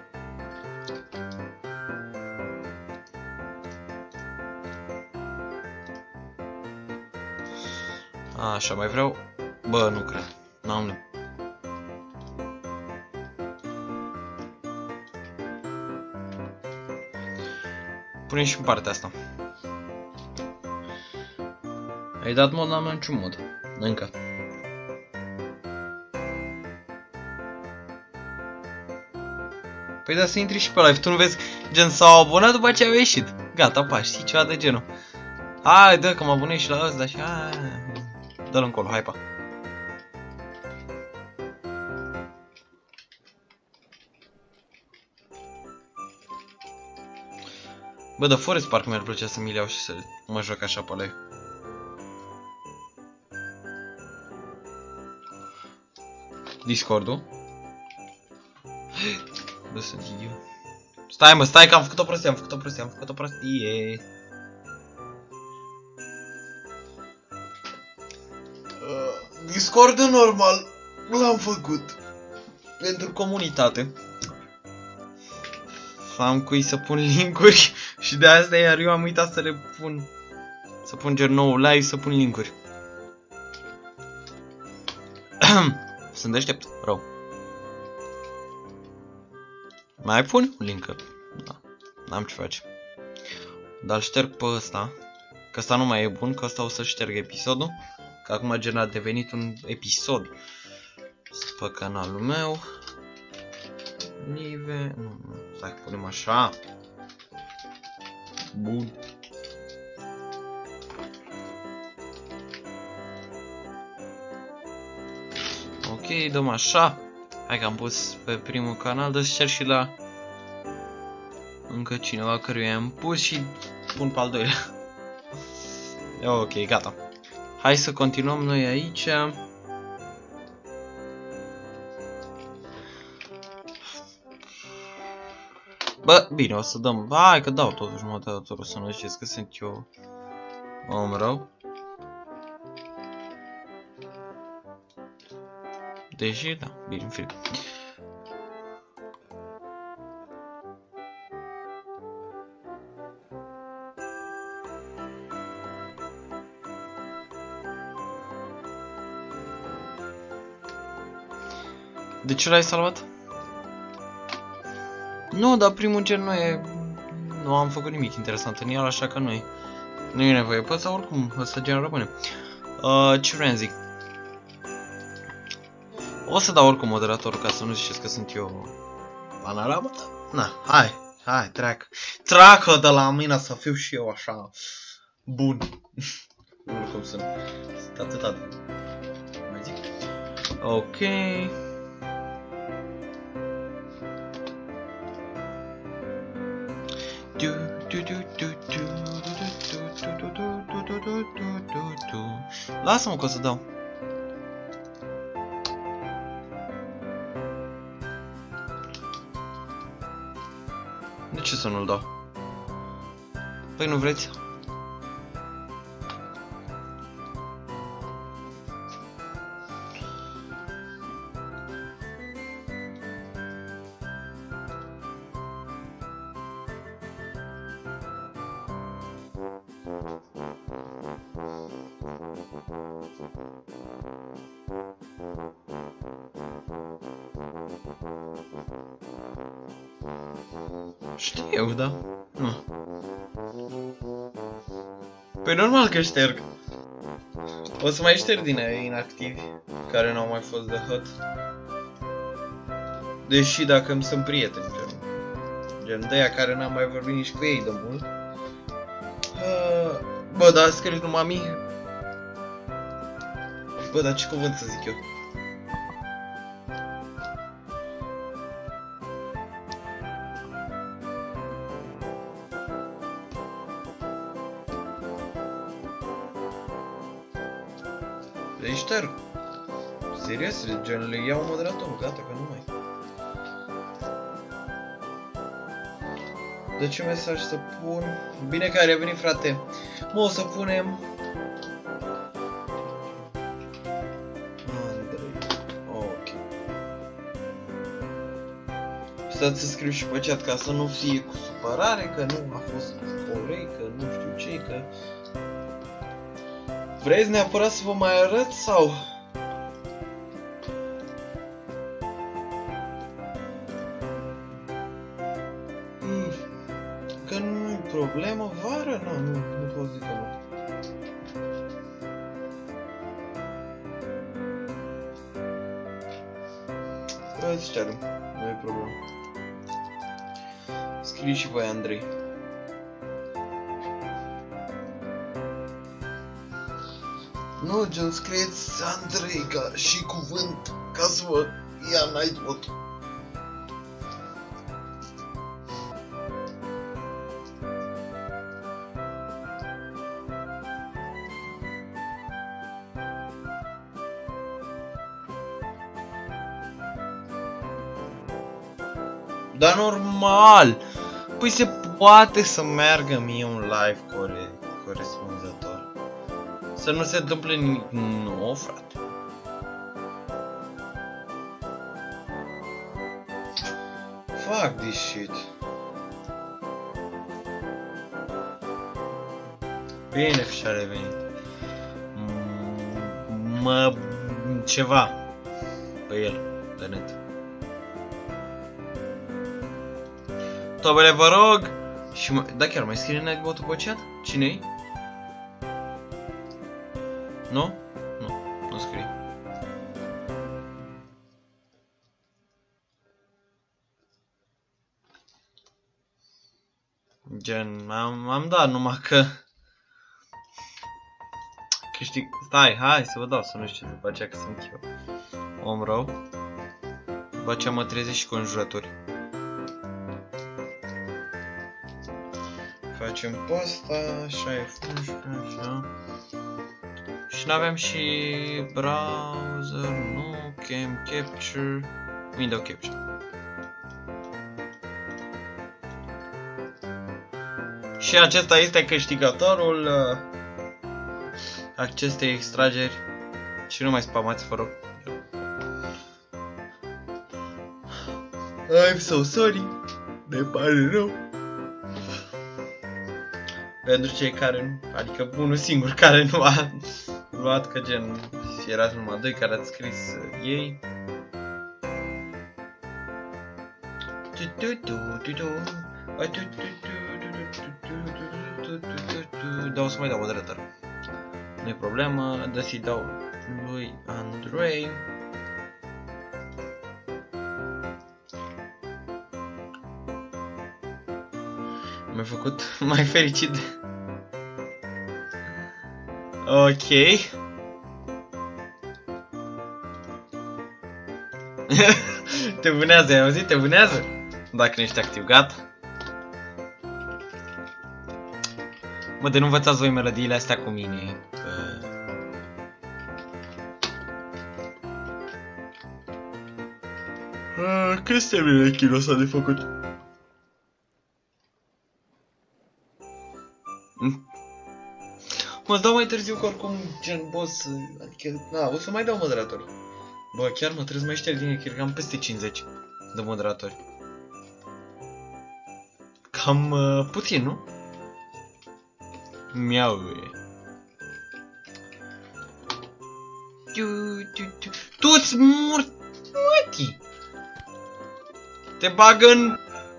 A, așa, mai vreau... Bă, nu cred. N-am... Nu. Punem și în partea asta. Ai dat mod, n-am niciun mod. Încă. Păi da, să intri și pe live. Tu nu vezi, gen, s-au abonat după ce au ieșit. Gata, pa, știi ceva de genul. Hai, dă, că mă abonez și la ăsta și... Dă-l încolo, hai, pa. Bă, de Forest Park mi-ar plăcea să mi le iau și să mă joc așa pe live. Discord-ul. Bă, sunt idiot. Stai mă, stai că am făcut o prostie, am făcut o prostie, am făcut o prostie. Uh, Discord normal l-am făcut pentru comunitate. Am cui să pun linkuri și de asta iar eu am uitat să le pun. Să pun gen nou live, să pun linkuri. Sunt deștept, rău. Mai pun un link? Da, n-am ce face. Dar șterg pe ăsta, că ăsta nu mai e bun, că ăsta o să șterg episodul. Că acum gen a devenit un episod pe canalul meu. Live, nu, nu, stai că punem așa. Bun. Ok, dăm așa. Hai că am pus pe primul canal, dă share și la încă cineva căruia am pus și pun pe al doilea. Ok, gata. Hai să continuăm noi aici. Bă, bine, o să dăm. Hai că dau totuși moderatorul, să nu știți că sunt eu om rău. Deși, da, bine, în fine. De ce l-ai salvat? Nu, dar primul gen nu e... Nu am făcut nimic interesant în el, așa că nu e. Nu e nevoie, pot să oricum, ăsta gen rămâne. Uh, ce vreau să zic? O să dau oricum moderatorul ca să nu ziceți că sunt eu panorama. Na, hai, hai, trec. Treacă de la mine să fiu și eu așa bun. Nu cum sunt. Sunt atâta de... Mai zic. Ok. Lasă-mă că o să dau. De ce să nu-l dau? Păi nu vreți? Știu, da? Nu. Păi normal că șterg. O să mai șterg din aia inactivi care n-au mai fost de hot. Deși dacă îmi sunt prieteni, gen, gen de aia care n-am mai vorbit nici cu ei de mult. Uh, bă, dar scriu numai mie. Bă, dar ce cuvânt să zic eu? Le șterg. Serios, gen le iau moderatorul, gata, că nu mai. De ce mesaj să pun? Bine că ai revenit, frate. Mă, o să punem... Andrei. Ok. Stați să scriu și pe chat ca să nu fie cu supărare, că nu a fost orei, că nu știu ce, că... Vreți neapărat să vă mai arăt sau? Mm. Că nu e problemă, vară? Nu, nu, nu pot zic că nu. Îți șterg, nu e problemă. Scrieți și voi, Andrei. Nu, gen, scrieți Andrei ca și cuvânt ca să vă ia night bot. Dar normal! Păi se poate să meargă mie un live core corespunzător. Să nu se întâmple nimic nou, frate. Fuck this shit. Bine, și-a revenit. Mă... ceva pe el, de net. Tobele, vă rog! Și mă... Da, chiar mai scrie Nightbot-ul pe chat? Cine-i? Nu? Nu, nu scrie. Gen, am, am dat numai că... Câștig... Stai, hai să vă dau să nu știu după aceea că sunt eu om rău. După aceea mă trezesc și cu înjurături. Facem pe asta, așa e așa. Și n-aveam și browser, nu, cam capture, window capture. Și acesta este câștigătorul uh, acestei extrageri. Și nu mai spamați, vă rog. I'm so sorry. Ne pare rău. Pentru cei care nu, adică unul singur care nu a luat, că gen erați numai doi care ați scris uh, ei. Da, o să mai dau moderator. Nu-i problemă, dă să-i dau lui Andrei. M-a făcut mai fericit. Ok. Te vânează, ai auzit? Te vânează? Dacă nu ești activ, gata. Mă, de nu învățați voi melodiile astea cu mine. Uh, Cât se termină chinul ăsta de făcut? Mă dau mai târziu că oricum gen boss, adică, na, o să mai dau moderatori. Bă, chiar mă trebuie să mai șterg din echir, că am peste cincizeci de moderatori. Cam uh, puțin, nu? Miau. Tu-ți mor... mătii! Te bagă în...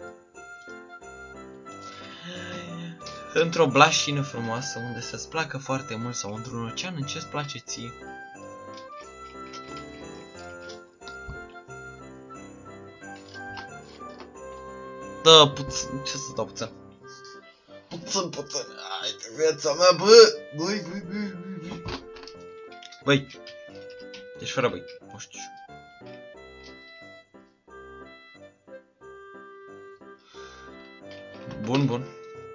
într-o blașină frumoasă unde să-ți placă foarte mult sau într-un ocean în ce-ți place ție. Da, puțin, ce să dau puțin? Puțin, puțin, hai de viața mea, bă! Băi, băi, băi, băi, băi! Deci fără băi, nu știu. Bun, bun.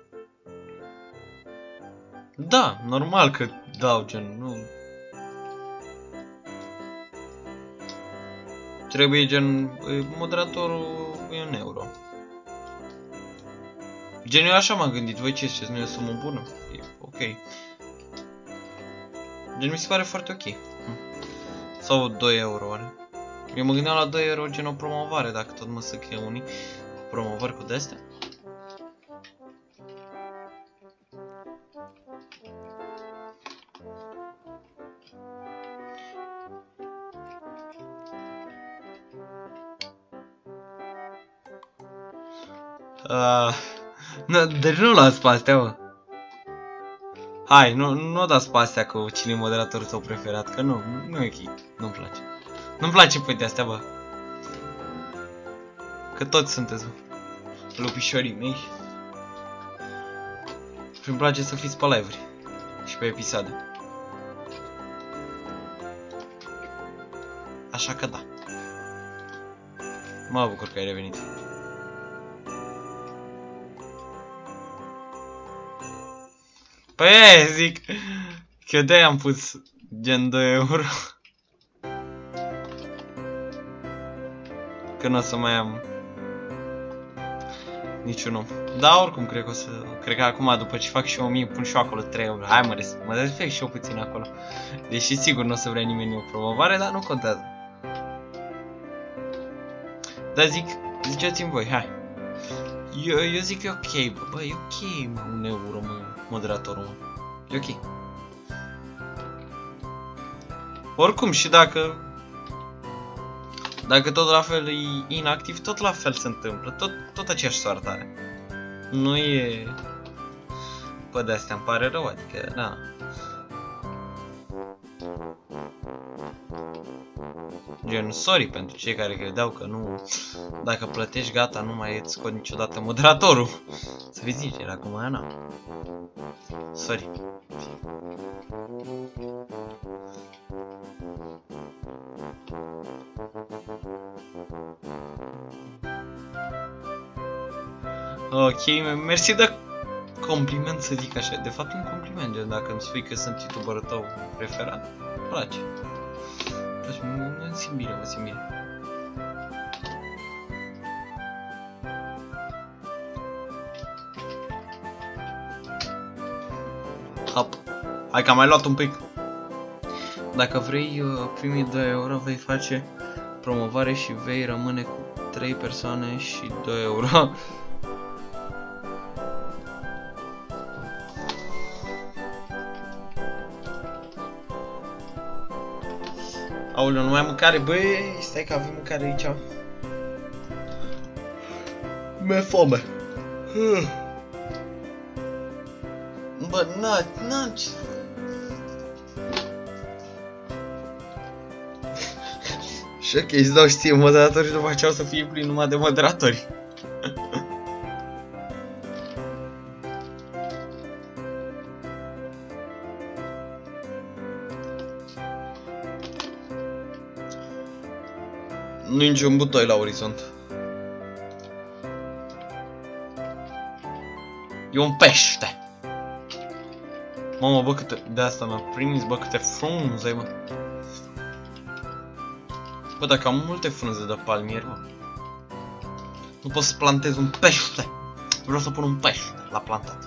Da, normal că dau, gen, nu... Trebuie, gen, moderatorul e un euro. Gen, eu așa m-am gândit, voi ce ziceți, nu e o sumă bună? E ok. Gen, mi se pare foarte ok. Sau doi euro, oare? Eu mă gândeam la doi euro, gen o promovare, dacă tot mă să crie unii promovări cu de-astea. Uh, nu, deci nu las pe astea, mă. Hai, nu, nu dați pe astea cu cine e moderatorul tău preferat, că nu, nu e ok, nu-mi place. Nu-mi place pe de astea, bă. Că toți sunteți, bă, lupișorii mei. Și îmi place să fiți pe live-uri și pe episoade. Așa că da. Mă bucur că ai revenit. Păi zic că eu de-aia am pus gen doi euro. Că nu o să mai am. Niciun om. Da, oricum, cred că o să... Cred că acum, după ce fac și eu o mie, pun și eu acolo trei euro. Hai mă, mă respect și eu puțin acolo. Deși sigur nu o să vrea nimeni o promovare, dar nu contează. Dar zic, ziceți-mi voi, hai. Eu, eu zic că e ok, bă, bă, e ok, mă, un euro, mă, moderatorul, mă. E ok. Oricum, și dacă... Dacă tot la fel e inactiv, tot la fel se întâmplă, tot, tot aceeași soartă are. Nu e... Bă, de-astea îmi pare rău, adică, da. Gen, sorry pentru cei care credeau că nu... Dacă plătești, gata, nu mai îți scot niciodată moderatorul. Să fiți sinceri, acum, na. Sorry. Ok, mersi de compliment, să zic așa. De fapt, un compliment, gen, dacă îmi spui că sunt youtuberul tău preferat, îmi place. Deci, mă simt bine, mă simt bine. Hop. Hai că am mai luat un pic. Dacă vrei primii doi euro, vei face promovare și vei rămâne cu trei persoane și doi euro. Aoleu, nu mai mâncare, băi, stai că avem mâncare aici. Mi-e foame. Bă, na, na, ce... Și ok, îți dau știe moderatori și după aceea o să fie plin numai de moderatori. Nu-i niciun butoi la orizont. E un pește. Mamă, bă, câte... De asta mi-a prins, bă, câte frunze, bă. Bă, dacă am multe frunze de palmieri, bă. Nu pot să plantez un pește. Vreau să pun un pește la plantat.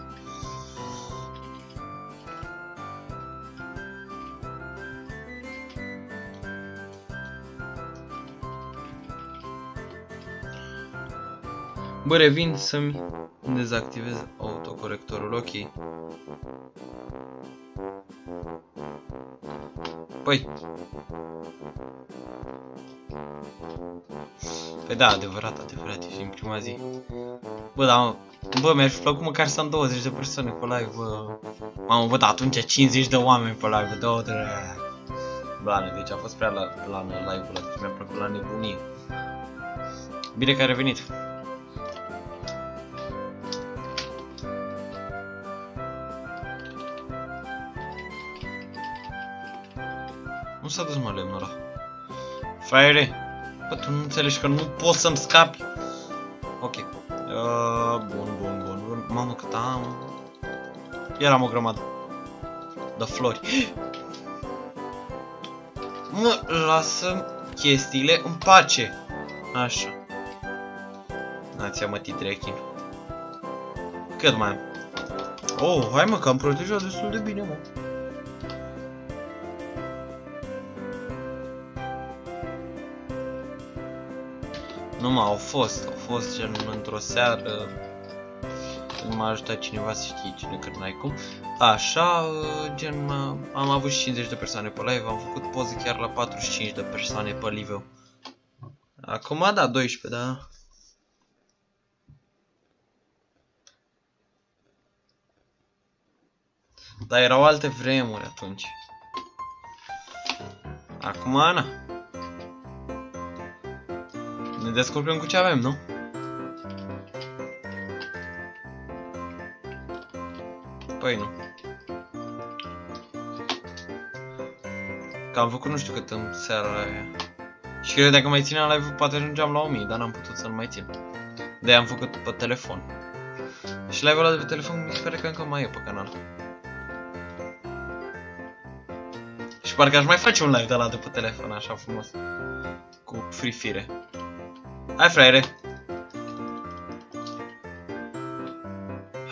Bă, revin să-mi dezactivez autocorectorul, ok. Păi. Păi da, adevărat, adevărat, e și în prima zi. Bă, da, bă, mi-ar fi plăcut măcar să am douăzeci de persoane pe live, bă. Mamă, bă, da, atunci cincizeci de oameni pe live, două de... Blană, deci a fost prea la plană live-ul ăla, mi-a plăcut la nebunie. Bine că ai revenit. Nu s-a dus, mă, lemnul ăla. Fraiere, bă, tu nu înțelegi că nu poți să-mi scapi. Ok. Uh, bun, bun, bun, bun. Mamă, cât am... Eram o grămadă de flori. Mă, lasă chestiile în pace. Așa. Ați amătit rechin. Cât mai am? Oh, hai mă, că am protejat destul de bine, mă. Nu mă, au fost, au fost gen într-o seară. Când m-a ajutat cineva să știe cine, că n-ai cum. Așa, gen, am avut cincizeci de persoane pe live, am făcut poze chiar la patruzeci și cinci de persoane pe live. Acum da, doisprezece, da. Dar erau alte vremuri atunci. Acum, na. Ne descurcăm cu ce avem, nu? Păi nu. Că am făcut nu știu cât în seara aia. Și cred că dacă mai țineam live poate ajungeam la o mie, dar n-am putut să-l mai țin. De-aia am făcut pe telefon. Și live-ul ăla de pe telefon mi se pare că încă mai e pe canal. Și parcă aș mai face un live de ăla de pe telefon, așa frumos. Cu Free Fire. Hai, fraiere!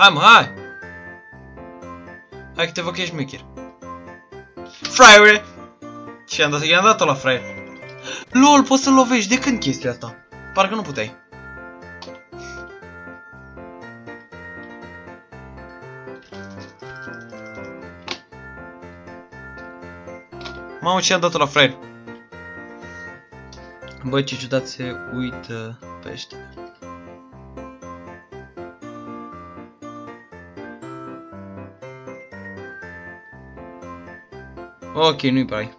Hai mă, hai! Hai că te văd că ești mecher. Fraiere! Și i-am dat, i-am dat-o la fraier. LOL, poți să-l lovești. De când chestia asta? Parcă nu puteai. Mamă, ce i-am dat-o la fraier. Bă, ce ciudat se uită pe ăștia. Ok, nu-i pai.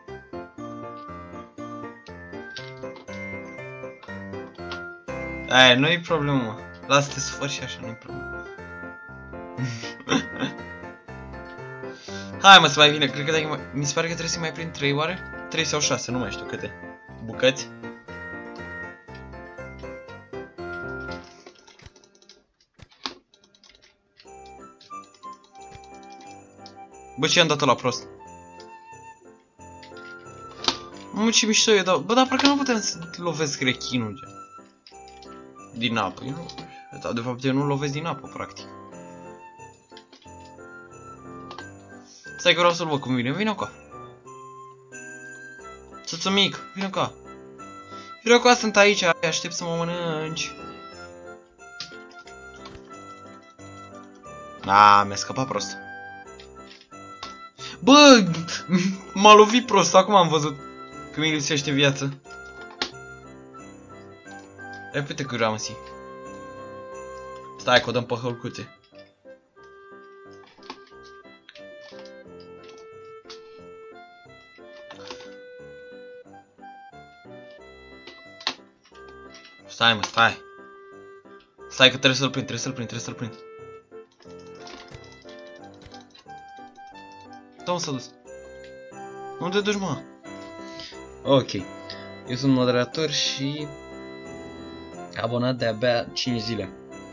Aia, nu-i problemă, mă. Lasă-te să faci și așa, nu-i problemă. Hai, mă, să mai vină. Cred că dacă mai... Mi se pare că trebuie să mai prind trei oare? trei sau șase, nu mai știu câte. Bucăți. Bă, ce i-am dat-o la prost? Mă, ce mișto e, dar... Bă, dar parcă nu putem să lovesc rechinul, gen. Din apă, eu nu... Dar, de fapt, eu nu lovesc din apă, practic. Stai că vreau să-l văd cum vine, vină ca. Țuțu mic, vină ca. Vină ca, sunt aici, aștept să mă mănânci. A, mi-a scăpat prost. Bă, m-a lovit prost, acum am văzut că mi lipsește viață. Hai, uite că ramăsi. Stai că o dăm pe hălcuțe. Stai, mă, stai. Stai că trebuie să-l prind, trebuie să-l prind, trebuie să-l prind. Da, mă, s-a dus. Unde duci, mă? Ok. Eu sunt moderator și... abonat de-abia cinci zile.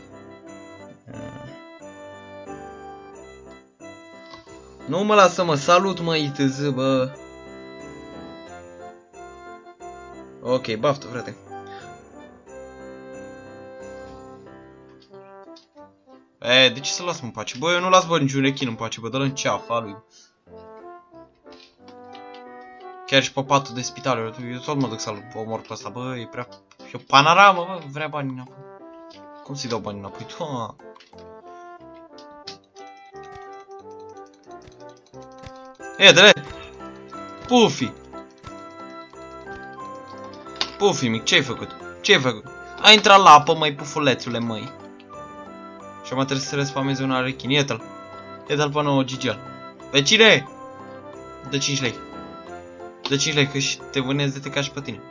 Nu mă lasă, mă, salut, mă, I T Z, bă. Ok, baftă, frate. E, de ce să las-mă în pace? Bă, eu nu las, bă, niciun rechin în pace, bă, dă-l în ceafa lui. Chiar și pe patul de spital, eu, eu tot mă duc să-l omor pe ăsta, bă, e prea... E o panoramă, bă, vrea bani înapoi. Cum să-i dau bani înapoi? Toa. E, dă-le! Pufi! Pufi, mic, ce-ai făcut? Ce-ai făcut? Ai intrat la apă, măi, pufulețule, măi. Și acum trebuie să respameze un arechin. Iată-l. Iată-l pe nouă, Gigel. Vecine! Dă cinci lei. Dă cinci lei, că și te vânezi de te ca și pe tine.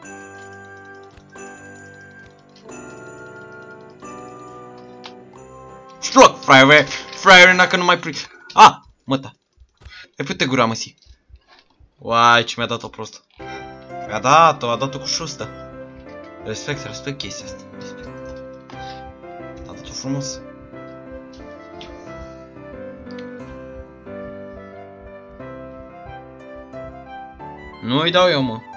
Șloc, fraiere! Fraiere, dacă nu mai prind. Ah! Măta. Ai pute gura, măsi. Uai, ce mi-a dat-o prost. Mi-a dat-o, a dat-o cu șustă. Respect, respect chestia asta. Respect. A dat-o frumos. Nu-i dau eu, mă.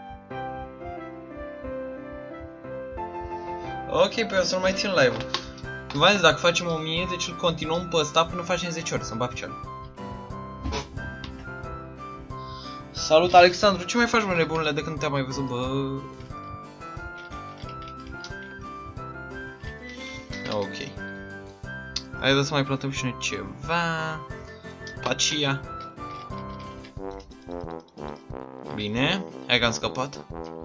Ok, păi o să-l mai țin live-ul. V-am zis, dacă facem o mie, deci îl continuăm pe ăsta până facem zece ore, să-mi bag picioarele. Salut, Alexandru, ce mai faci, mă, nebunule, de când te-am mai văzut, bă? Ok. Hai să mai plătăm și noi ceva. Pacia. Bine, hai că am scăpat.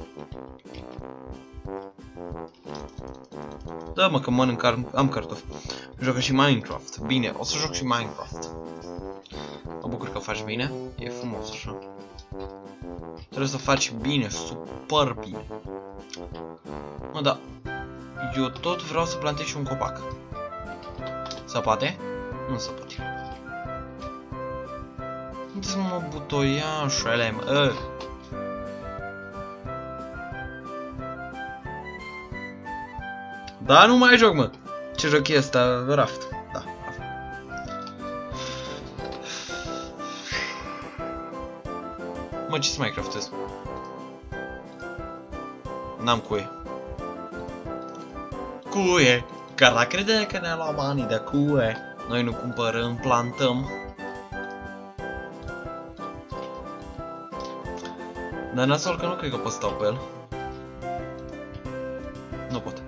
Da, mă, că mănânc, am cartofi. Joacă și Minecraft. Bine, o să joc și Minecraft. Mă bucur că faci bine. E frumos așa. Trebuie să faci bine, super bine. Mă, da. Eu tot vreau să plantez și un copac. Se poate? Nu se poate. Unde-s, mă, butoiașele, mă? Da, nu mai joc, mă. Ce joc e ăsta? Raft. Da, Raft. Mă, ce-ți mai craftez? N-am cuie. Cuie! Gara crede că ne-a luat banii de cue. Noi nu cumpărăm, plantăm. Dar nasol că nu cred că pot stau pe el. Nu pot.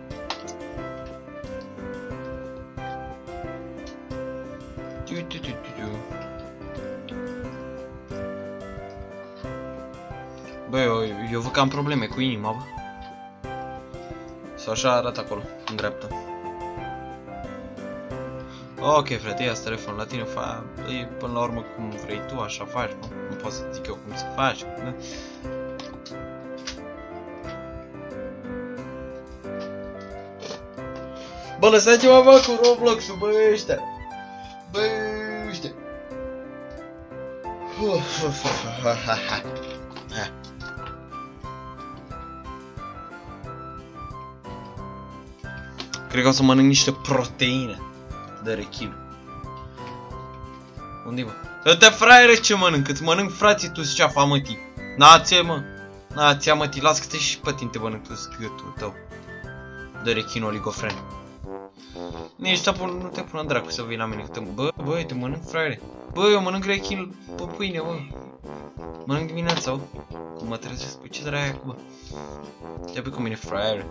Bă, eu, eu văd că am probleme cu inima, bă. Sau așa arată acolo, în dreapta. Ok, frate, ia-ți telefonul la tine, fa... E până la urmă cum vrei tu, așa faci, bă. Nu pot să zic eu cum să faci, da? Bă, lăsați-mă, bă, cu Roblox-ul, bă, ăștia. Bă, ăștia. Cred că o să mănânc niște proteine de rechin. Unde-i, bă? Dă-te, fraiere, ce mănânc? Îți mănânc, frații, tu ceafa, mătii. N-ați, mă. N-ați, mătii. Las că te și pe tine te mănânc tu scâtul tău. De rechin oligofren. Nici nu te pun în dracu să vii la mine. Bă, bă, te mănânc, fraiere. Bă, eu mănânc rechin pe pâine, bă. Mănânc dimineața, bă. Cum mă trezesc, bă, ce draia cu, bă? Ia pe cu mine, fraiere.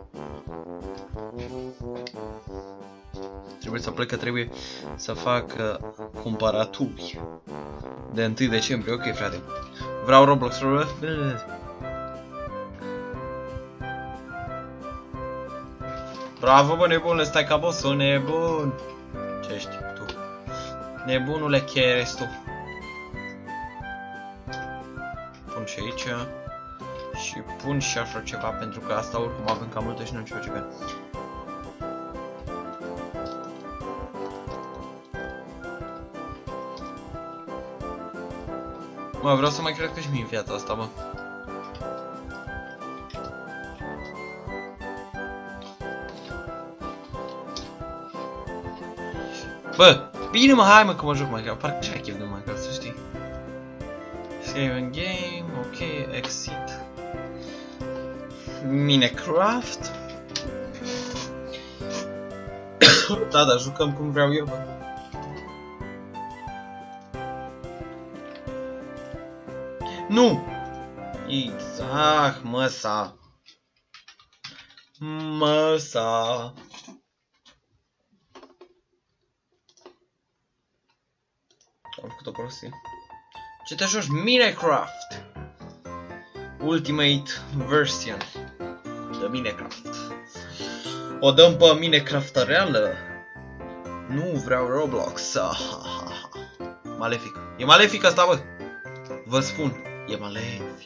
Trebuie să plec, că trebuie să fac uh, cumpăraturi de întâi decembrie. Ok, frate. Vreau Roblox. Bravo, bă, nebunule, stai ca bossul, nebun. Ce știi tu? Nebunule, ce eres tu? Pun și aici. Și pun și așa ceva, pentru că asta oricum avem cam multe și nu știu ce bine. Mă, vreau să mai cred că și mie în viața asta, bă. Bă, bine, mă, hai, mă, că mă joc Minecraft. Parcă așa chef de Minecraft, să știi. Save in game, ok, exit. Minecraft. Da, da, jucăm cum vreau eu, bă. Nu! Exact, măsa. Măsa. Am făcut o prostie. Ce te joci? Minecraft! Ultimate version de Minecraft. O dăm pe Minecraft reală. Nu vreau Roblox. Malefic. E malefic asta, bă. Vă spun. E malefic.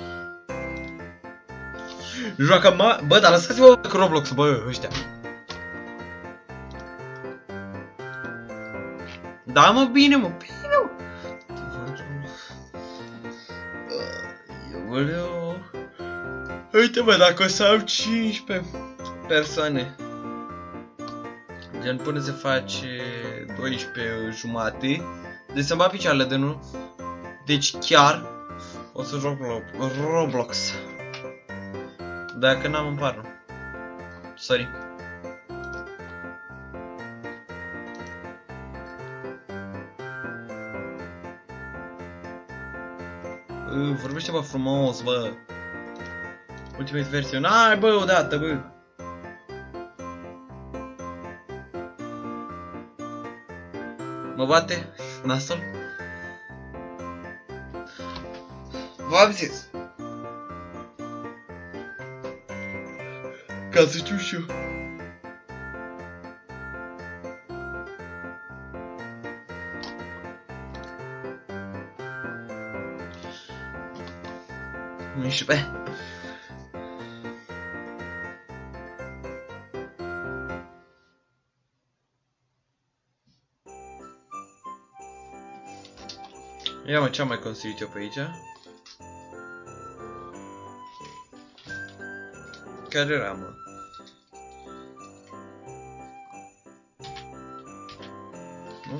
Joacă ma... Bă, dar lăsați-vă cu Roblox, bă, ăștia. Da, mă, bine, mă, bine, mă. Eu vreau... Uite, bă, dacă o să am cincisprezece persoane. Gen, până se face doisprezece jumate. Deci să-mi bat picioarele de nu. Deci chiar o să joc Roblox. Dacă n-am, îmi pară. Sorry. Vorbește, bă, frumos, bă. Ultimate version. Hai, bă, odată, bă. Mă bate? Nasol? V-am zis. Ca să știu și eu. unsprezece. Ia, mă, ce-am mai construit eu pe aici? Care era, mă? Nu?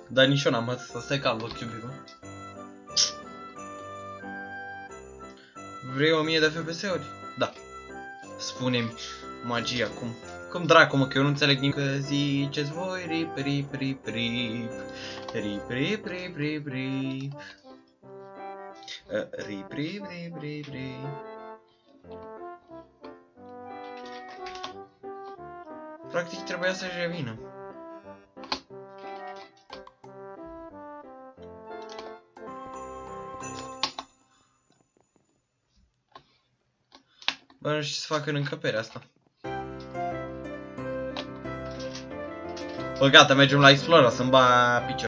Dar nici eu n-am atât, stai calm, ochiul bă. Vrei o mie de F P S-uri? Da. Spune-mi magia, cum? Cum dracu, mă, că eu nu înțeleg nimic. Că ziceți voi, rip, rip, rip, rip. Rip, rip, rip, rip, rip. Uh, rip, rip, rip, rip, rip. Practic trebuia să-și revină. Bă, nu știu ce să fac în încăperea asta. Bă, gata, mergem la Explora să-mi ba picior.